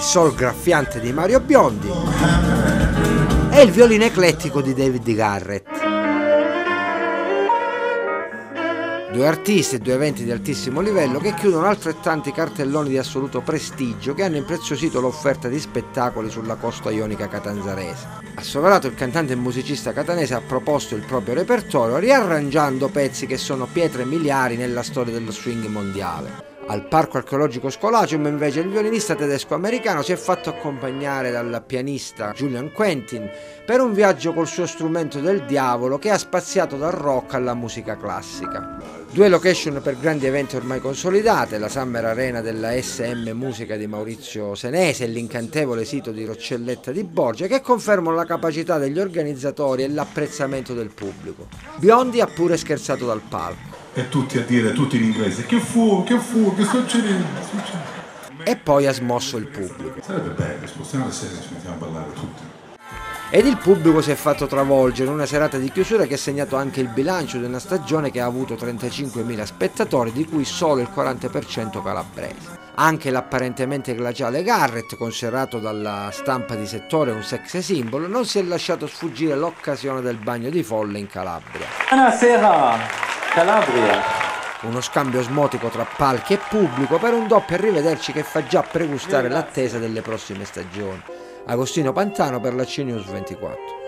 soul graffiante di Mario Biondi e il violino eclettico di David Garrett. Due artisti e due eventi di altissimo livello che chiudono altrettanti cartelloni di assoluto prestigio che hanno impreziosito l'offerta di spettacoli sulla costa ionica catanzarese. Assoverato, il cantante e musicista catanese ha proposto il proprio repertorio riarrangiando pezzi che sono pietre miliari nella storia dello swing mondiale. Al Parco Archeologico Scolacium invece il violinista tedesco-americano si è fatto accompagnare dal pianista Julian Quentin per un viaggio col suo strumento del diavolo che ha spaziato dal rock alla musica classica. Due location per grandi eventi ormai consolidate, la Summer Arena della SM Musica di Maurizio Senese e l'incantevole sito di Roccelletta di Borgia, che confermano la capacità degli organizzatori e l'apprezzamento del pubblico. Biondi ha pure scherzato dal palco. E tutti a dire, tutti in inglese, che sta succedendo? E poi ha smosso il pubblico. Sarebbe bello, spostiamo la serie e ci mettiamo a ballare tutti. Ed il pubblico si è fatto travolgere in una serata di chiusura che ha segnato anche il bilancio di una stagione che ha avuto 35.000 spettatori, di cui solo il 40% calabresi. Anche l'apparentemente glaciale Garrett, considerato dalla stampa di settore un sex symbol, non si è lasciato sfuggire l'occasione del bagno di folle in Calabria. Buonasera, Calabria. Uno scambio osmotico tra palchi e pubblico per un doppio arrivederci che fa già pregustare l'attesa delle prossime stagioni. Agostino Pantano per la CNews 24.